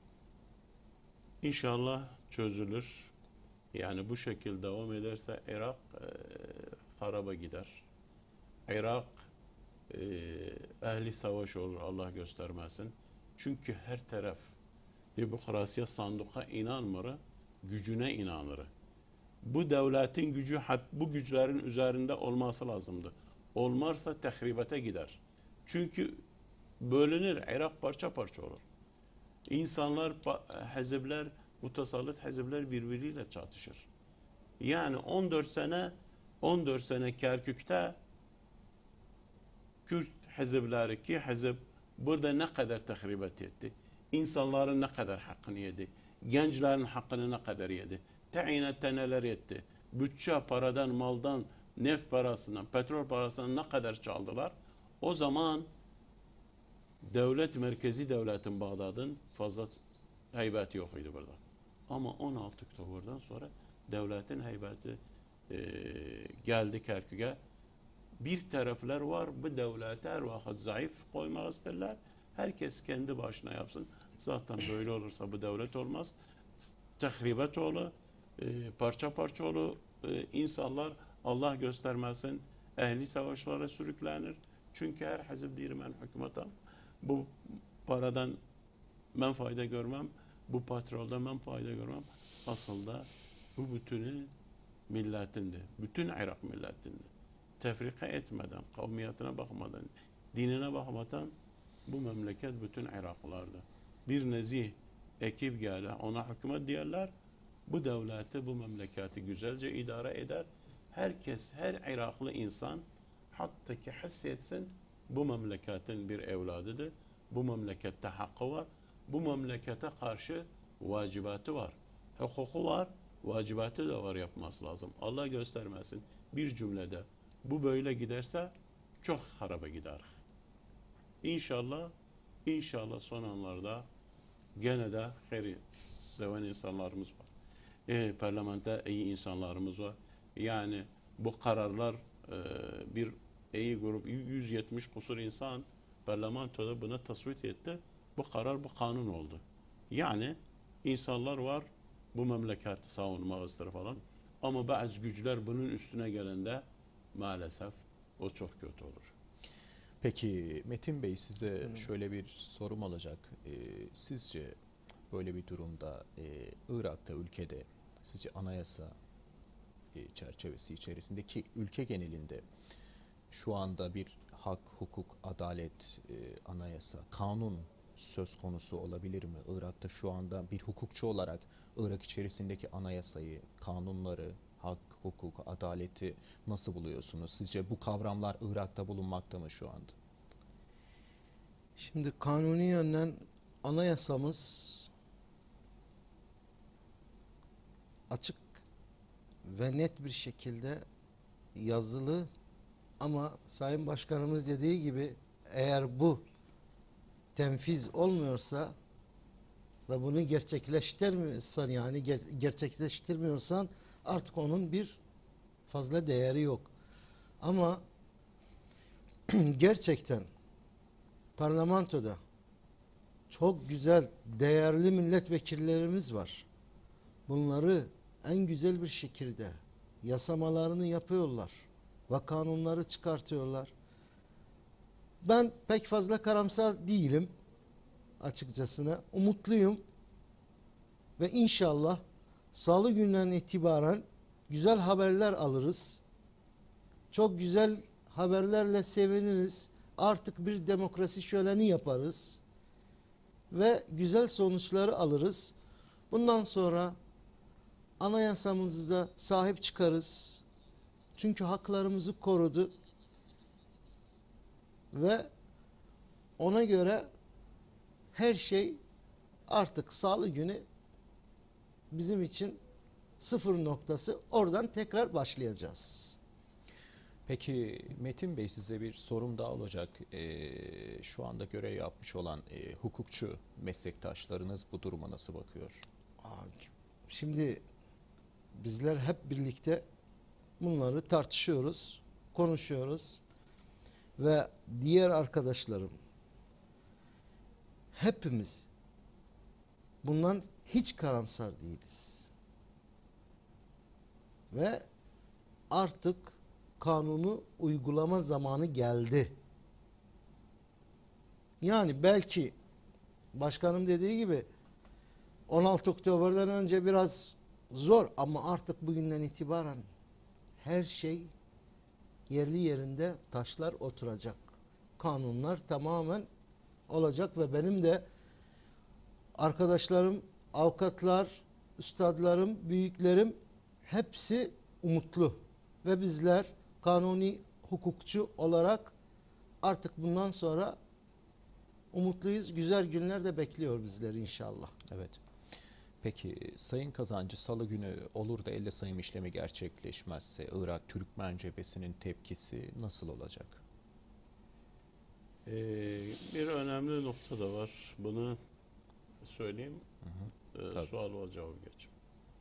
Speaker 2: İnşallah çözülür. Yani bu şekilde devam ederse Irak e, haraba gider. Irak e, ehli savaş olur, Allah göstermesin. Çünkü her taraf demokrasiye, sanduka inanmır, gücüne inanır. Bu devletin gücü bu güçlerin üzerinde olması lazımdı. Olmazsa tehribete gider. Çünkü bölünür, Irak parça parça olur. İnsanlar, hezipler, mutasallit hezipler birbiriyle çatışır. Yani on dört sene on dört sene Kerkük'te Kürt hezipleri ki hezip burada ne kadar tehribet etti. İnsanların ne kadar hakkını yedi. Gençlerin hakkını ne kadar yedi. Tayinette neler etti. Bütçe paradan, maldan, neft parasından, petrol parasından ne kadar çaldılar. O zaman devlet, merkezi devletin Bağdat'ın fazla heybeti yok idi burada. Ama on altı Oktober'dan sonra devletin heybeti e, geldi Kerkük'e. Bir taraflar var, bu devlete her vakit zayıf koymak isterler. Herkes kendi başına yapsın. Zaten böyle olursa bu devlet olmaz. Tehribet olur, e, parça parça olur. E, insanlar Allah göstermesin ehli savaşlara sürüklenir. Çünkü her hizib diyor ben hükümete bu paradan ben fayda görmem, bu patroldan ben fayda görmem. Aslında bu bütünü milletindi. Bütün Irak milletindi. Tefrika etmeden, kavmiyetine bakmadan, dinine bakmadan bu memleket bütün Iraklılardı. Bir nezih ekip geldi, ona hükümet diyorlar. Bu devleti, bu memleketi güzelce idare eder. Herkes, her Iraklı insan hatta ki hissetsin bu memleketin bir evladıdır. Bu memlekette hakkı var. Bu memlekete karşı vacibatı var. Hukuku var, vacibatı da var, yapması lazım. Allah göstermesin bir cümlede. Bu böyle giderse çok haraba gider. İnşallah, inşallah son anlarda gene de hayri seven insanlarımız var. E, parlamentte iyi insanlarımız var. Yani bu kararlar e, bir iyi grup, yüz yetmiş kusur insan parlamentoda buna tasvip etti. Bu karar, bu kanun oldu. Yani insanlar var bu memleketi savunmak ister falan. Ama bazı güçler bunun üstüne gelende maalesef o çok kötü olur.
Speaker 1: Peki Metin Bey, size şöyle bir sorum olacak. Ee, sizce böyle bir durumda e, Irak'ta, ülkede sizce anayasa e, çerçevesi içerisindeki ülke genelinde şu anda bir hak, hukuk, adalet, e, anayasa, kanun söz konusu olabilir mi? Irak'ta şu anda bir hukukçu olarak Irak içerisindeki anayasayı, kanunları, hak, hukuk, adaleti nasıl buluyorsunuz? Sizce bu kavramlar Irak'ta bulunmakta mı şu anda?
Speaker 3: Şimdi kanuni yönden anayasamız açık ve net bir şekilde yazılı ama Sayın Başkanımız dediği gibi eğer bu tenfiz olmuyorsa ve bunu gerçekleştirmiyorsan yani ger- gerçekleştirmiyorsan artık onun bir fazla değeri yok. Ama gerçekten parlamentoda çok güzel, değerli milletvekillerimiz var. Bunları en güzel bir şekilde yasamalarını yapıyorlar ve kanunları çıkartıyorlar. Ben pek fazla karamsar değilim açıkçasına. Umutluyum ve inşallah salı günden itibaren güzel haberler alırız. Çok güzel haberlerle seviniriz. Artık bir demokrasi şöleni yaparız ve güzel sonuçları alırız. Bundan sonra anayasamızda sahip çıkarız. Çünkü haklarımızı korudu ve ona göre her şey artık salı günü bizim için sıfır noktası. Oradan tekrar başlayacağız.
Speaker 1: Peki Metin Bey, size bir sorum daha olacak. Ee, şu anda görev yapmış olan e, hukukçu meslektaşlarınız bu duruma nasıl bakıyor?
Speaker 3: Şimdi bizler hep birlikte bunları tartışıyoruz, konuşuyoruz ve diğer arkadaşlarım hepimiz bundan hiç karamsar değiliz. Ve artık kanunu uygulama zamanı geldi. Yani belki başkanım dediği gibi on altı Oktober'den önce biraz zor ama artık bugünden itibaren her şey yerli yerinde, taşlar oturacak. Kanunlar tamamen olacak ve benim de arkadaşlarım, avukatlar, üstadlarım, büyüklerim hepsi umutlu ve bizler kanuni hukukçu olarak artık bundan sonra umutluyuz. Güzel günler de bekliyor bizleri inşallah.
Speaker 1: Evet. Peki Sayın Kazancı, salı günü olur da elle sayım işlemi gerçekleşmezse Irak Türkmen cephesinin tepkisi nasıl olacak?
Speaker 2: Ee, bir önemli nokta da var. Bunu söyleyeyim.
Speaker 1: Hı hı.
Speaker 2: Ee, sual ve cevap geçeyim.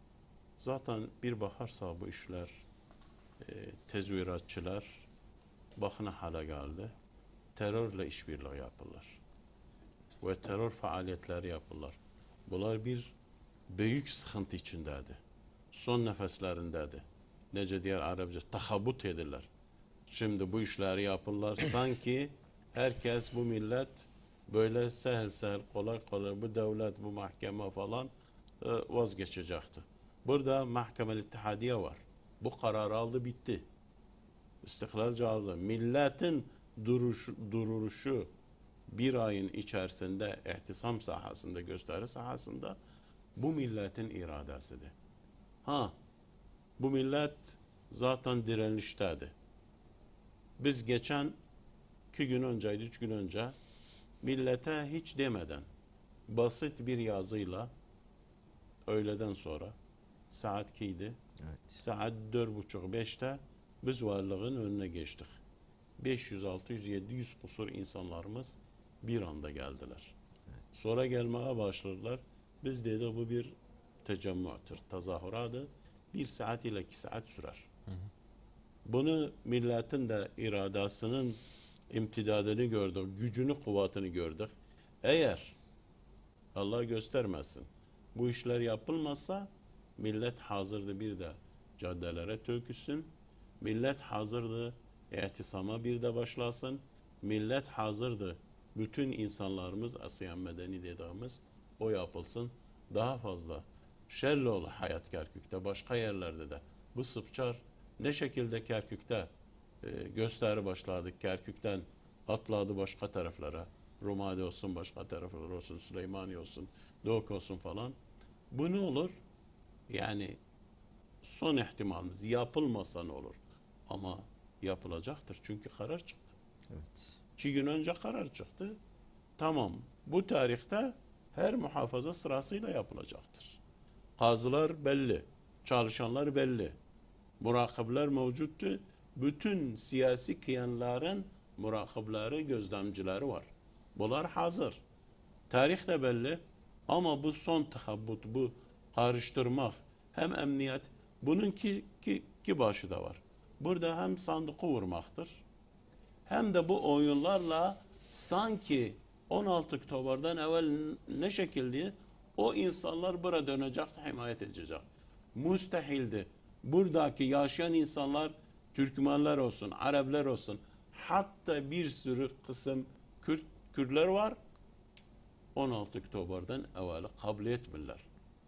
Speaker 2: Zaten bir bakarsa bu işler e, tezviratçılar bakına hale geldi. Terörle işbirliği yapırlar. Ve terör faaliyetleri yapırlar. Bunlar bir büyük sıkıntı içindeydi. Son nefeslerindeydi. Nece diğer Arapça tahabbut edirler. Şimdi bu işleri yapırlar. Sanki herkes, bu millet böyle sehel sehel kolay kolay bu devlet, bu mahkeme falan e, vazgeçecekti. Burada mahkeme-i ittihadiye var. Bu kararı aldı, bitti. İstiklalci aldı. Milletin duruş, duruşu bir ayın içerisinde ihtisam sahasında, gösteri sahasında bu milletin iradesidir. Ha, bu millet zaten direnişteydi. Biz geçen iki gün önceydi, üç gün önce millete hiç demeden basit bir yazıyla öğleden sonra saat ikiydi.
Speaker 3: Evet.
Speaker 2: Saat dört buçuk beşte biz varlığın önüne geçtik. beş yüz, altı yüz, yedi yüz kusur insanlarımız bir anda geldiler.
Speaker 3: Evet.
Speaker 2: Sonra gelmeye başladılar. Biz dedi bu bir tecemmü'tür, tezahüradı. Bir saat ile iki saat sürer.
Speaker 1: Hı hı.
Speaker 2: Bunu milletin de iradesinin imtidadını gördük, gücünü, kuvvetini gördük. Eğer Allah göstermesin bu işler yapılmazsa millet hazırdı bir de caddelere tökülsün. Millet hazırdı ihtisama bir de başlasın. Millet hazırdı bütün insanlarımız Asiyan medeni dediğimiz o yapılsın. Daha fazla Şerloğlu hayat Kerkük'te, başka yerlerde de bu Sıpçar ne şekilde Kerkük'te e, gösteri başladık. Kerkük'ten atladı başka taraflara. Rumadi olsun, başka taraflara olsun, Süleymaniye olsun, Doğuk olsun falan. Bu ne olur? Yani son ihtimalimiz yapılmasa ne olur? Ama yapılacaktır. Çünkü karar çıktı.
Speaker 3: Evet.
Speaker 2: İki gün önce karar çıktı. Tamam. Bu tarihte her muhafaza sırasıyla yapılacaktır. Kazılar belli. Çalışanlar belli. Murakibler mevcuttu. bütün siyasi kiyanların murakipleri, gözlemcileri var. Bunlar hazır. Tarih de belli ama bu son tahabbut, bu karıştırmak, hem emniyet, bunun ki, ki, ki başı da var. Burada hem sandığı vurmaktır, hem de bu oyunlarla sanki on altı Oktober'den evvel ne şekilde o insanlar buraya dönecek, himayet edecek. Müstehildi. Buradaki yaşayan insanlar, Türkmenler olsun, Araplar olsun, hatta bir sürü kısım Kürt, Kürtler var, on altı Oktober'den evvel kabul etmirler.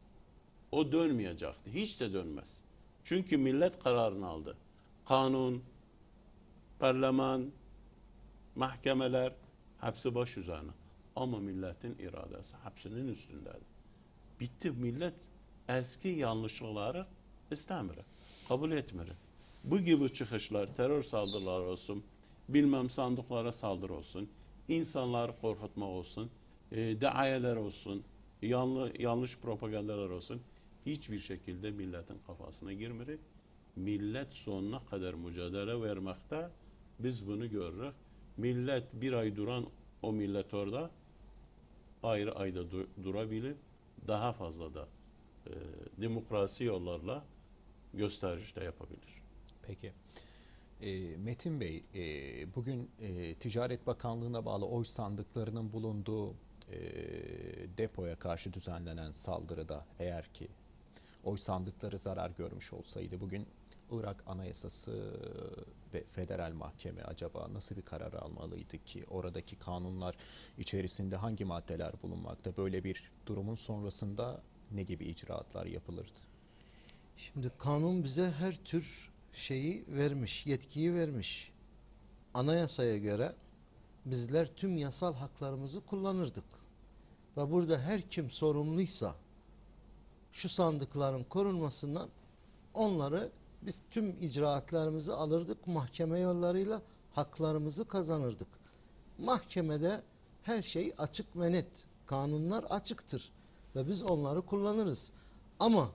Speaker 2: O dönmeyecekti. Hiç de dönmez. Çünkü millet kararını aldı. Kanun, parlaman, mahkemeler hepsi baş üzerine. Ama milletin iradesi hepsinin üstündeydi. Bitti, millet eski yanlışlıkları istemiyor. Kabul etmiyor. Bu gibi çıkışlar, terör saldırıları olsun, bilmem sandıklara saldırı olsun, insanları korkutma olsun, e, daayeler olsun, yanlı, yanlış propagandalar olsun, hiçbir şekilde milletin kafasına girmiyor. Millet sonuna kadar mücadele vermekte, biz bunu görürüz. Millet bir ay duran o millet orada ayrı ayda du- durabilir. Daha fazla da e, demokrasi yollarla gösteriş de yapabilir.
Speaker 1: Peki. E, Metin Bey, e, bugün e, Ticaret Bakanlığı'na bağlı oy sandıklarının bulunduğu e, depoya karşı düzenlenen saldırıda eğer ki oy sandıkları zarar görmüş olsaydı bugün Irak Anayasası ve Federal Mahkeme acaba nasıl bir karar almalıydı ki oradaki kanunlar içerisinde hangi maddeler bulunmakta? Böyle bir durumun sonrasında ne gibi icraatlar yapılırdı?
Speaker 3: Şimdi kanun bize her tür şeyi vermiş, yetkiyi vermiş. Anayasaya göre bizler tüm yasal haklarımızı kullanırdık. Ve burada her kim sorumluysa şu sandıkların korunmasından onları biz tüm icraatlarımızı alırdık, mahkeme yollarıyla haklarımızı kazanırdık. Mahkemede her şey açık ve net. Kanunlar açıktır ve biz onları kullanırız. Ama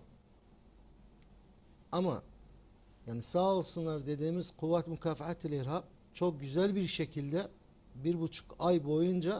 Speaker 3: ama yani sağ olsunlar dediğimiz Kuvvet Mükafat-ı İrhab çok güzel bir şekilde bir buçuk ay boyunca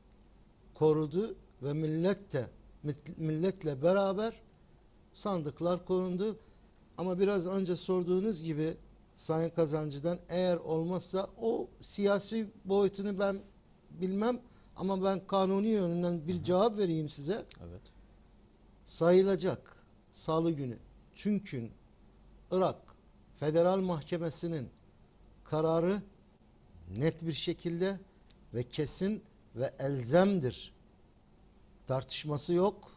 Speaker 3: korudu ve millet de milletle beraber sandıklar korundu. Ama biraz önce sorduğunuz gibi Sayın Kazancı'dan eğer olmazsa o siyasi boyutunu ben bilmem ama ben kanuni yönünden bir cevap vereyim size.
Speaker 1: Evet.
Speaker 3: Sayılacak salı günü. Çünkü Irak Federal Mahkemesi'nin kararı net bir şekilde ve kesin ve elzemdir. Tartışması yok.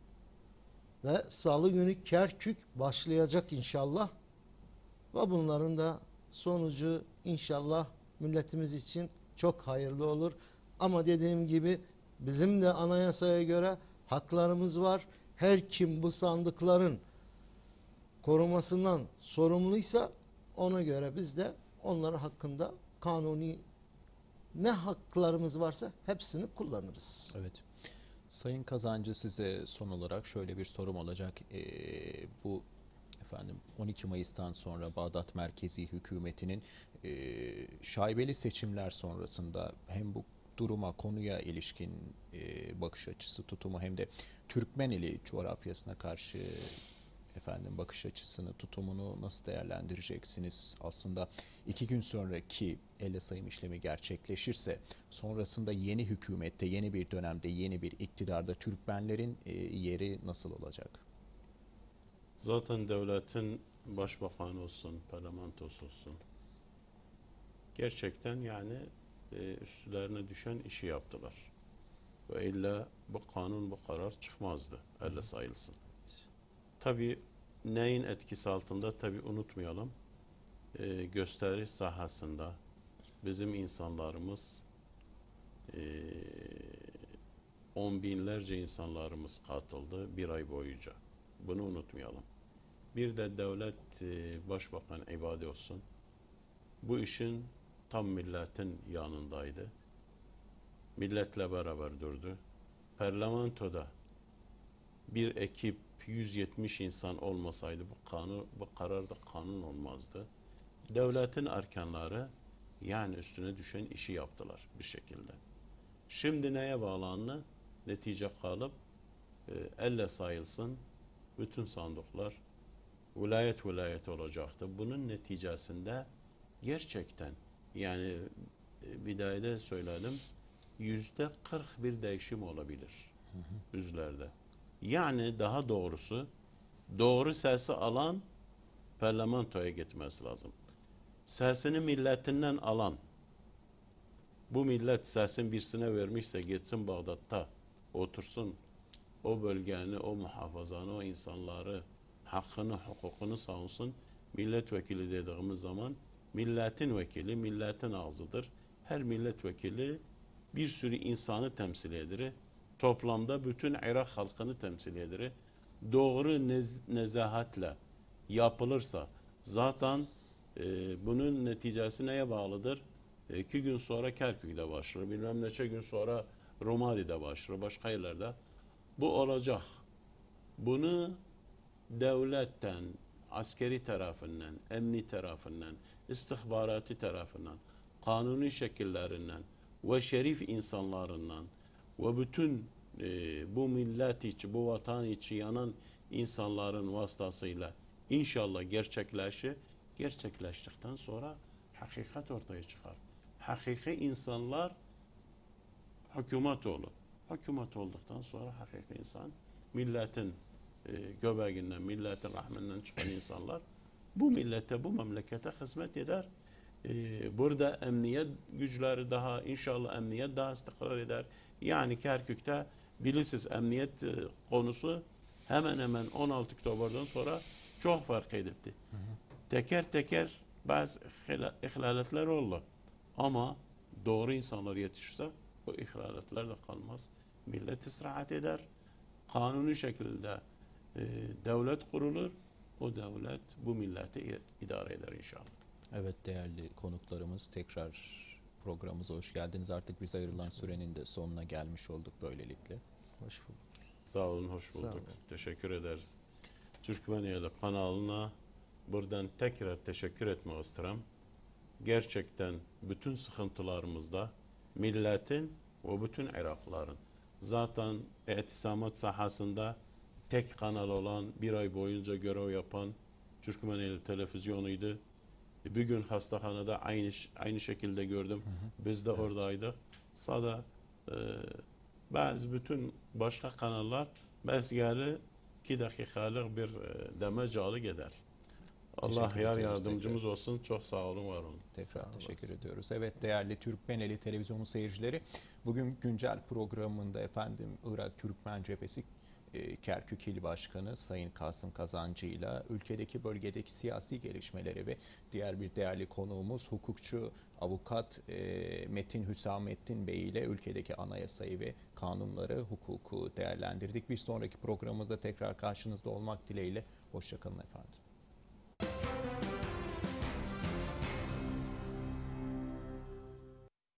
Speaker 3: Ve salı günü Kerkük başlayacak inşallah. Ve bunların da sonucu inşallah milletimiz için çok hayırlı olur. Ama dediğim gibi bizim de anayasaya göre haklarımız var. Her kim bu sandıkların korumasından sorumluysa ona göre biz de onların hakkında kanuni ne haklarımız varsa hepsini kullanırız.
Speaker 1: Evet. Sayın Kazancı, size son olarak şöyle bir sorum olacak. Ee, bu efendim on iki Mayıs'tan sonra Bağdat merkezi hükümetinin e, şaibeli seçimler sonrasında hem bu duruma, konuya ilişkin e, bakış açısı, tutumu hem de Türkmeneli coğrafyasına karşı efendim bakış açısını, tutumunu nasıl değerlendireceksiniz? Aslında iki gün sonraki elle sayım işlemi gerçekleşirse sonrasında yeni hükümette, yeni bir dönemde, yeni bir iktidarda Türkmenlerin e, yeri nasıl olacak?
Speaker 2: Zaten devletin başbakanı olsun, parlamentosu olsun, gerçekten yani e, üstlerine düşen işi yaptılar. Ve illa bu kanun, bu karar çıkmazdı, elle sayılsın. Tabii neyin etkisi altında, tabii unutmayalım, e, gösteri sahasında bizim insanlarımız, e, on binlerce insanlarımız katıldı bir ay boyunca. Bunu unutmayalım. Bir de devlet e, başbakan ibade olsun. Bu işin tam milletin yanındaydı. Milletle beraber durdu. Parlamentoda bir ekip yüz yetmiş insan olmasaydı bu kanun, bu karar da kanun olmazdı. devletin erkanları yani üstüne düşen işi yaptılar bir şekilde. Şimdi neye bağlandı? Netice kalıp e, elle sayılsın bütün sandıklar vilayet vilayet olacaktı. Bunun neticesinde gerçekten yani e, bidayede söyledim yüzde kırk bir değişim olabilir yüzlerde. Yani daha doğrusu doğru sesi alan parlamentoya gitmesi lazım. Sesini milletinden alan bu millet sesin birisine vermişse gitsin Bağdat'ta otursun o bölgeni, o muhafazanı, o insanları hakkını, hukukunu savunsun. Milletvekili dediğimiz zaman milletin vekili, milletin ağzıdır. Her milletvekili bir sürü insanı temsil eder. Toplamda bütün Irak halkını temsil eder. Doğru nez nezahatle yapılırsa zaten e, bunun neticesi neye bağlıdır? E, iki gün sonra Kerkük'te başlar. Bilmem neçe gün sonra Rumadi'de başlar. Başka yerlerde. Bu olacak. Bunu devletten, askeri tarafından, emni tarafından, istihbaratı tarafından, kanuni şekillerinden ve şerif insanlarından ve bütün e, bu millet içi, bu vatan içi yanan insanların vasıtasıyla inşallah gerçekleşir. Gerçekleştikten sonra hakikat ortaya çıkar. Hakiki insanlar hükümet olur. Hükümet olduktan sonra hakiki insan milletin e, göbeğinden, milletin rahminden çıkan insanlar bu millete, bu memlekete hizmet eder. E, burada emniyet güçleri daha inşallah emniyet daha istikrar eder. Yani Kerkük'te bilirsiniz emniyet e, konusu hemen hemen on altı Oktober'den sonra çok fark edildi. Hı hı. Teker teker bazı ihlaletler oldu. Ama doğru insanlar yetişirse o ihlaletler de kalmaz. Millet istirahat eder. Kanuni şekilde e, devlet kurulur. O devlet bu milleti idare eder inşallah.
Speaker 1: Evet değerli konuklarımız tekrar programımıza hoş geldiniz. Artık bize ayrılan sürenin de sonuna gelmiş olduk böylelikle.
Speaker 3: Hoş bulduk.
Speaker 2: Sağ olun, hoş bulduk. Olun. Teşekkür ederiz. Türkmeniyeli kanalına buradan tekrar teşekkür etmek isterim. Gerçekten bütün sıkıntılarımızda milletin ve bütün Iraklıların zaten etisamat sahasında tek kanal olan bir ay boyunca görev yapan Türkmeneli televizyonuydu. Bir gün hastahanede aynı aynı şekilde gördüm. Hı hı. Biz de evet. Oradaydık. Sada e, bazı bütün başka kanallar bazı geldi iki dakikalık bir e, demecalı gider. Allah yar yardımcımız tekrar. Olsun. Çok sağ olun, var olun.
Speaker 1: Tekrar teşekkür ediyoruz. Evet değerli Türkmeneli televizyonu seyircileri, bugün güncel programında efendim Irak Türkmen Cephesi e, Kerkük İl Başkanı Sayın Kasım Kazancı ile ülkedeki bölgedeki siyasi gelişmeleri ve diğer bir değerli konuğumuz hukukçu avukat e, Metin Hüsamettin Bey ile ülkedeki anayasayı ve kanunları, hukuku değerlendirdik. Bir sonraki programımızda tekrar karşınızda olmak dileğiyle. Hoşça kalın efendim.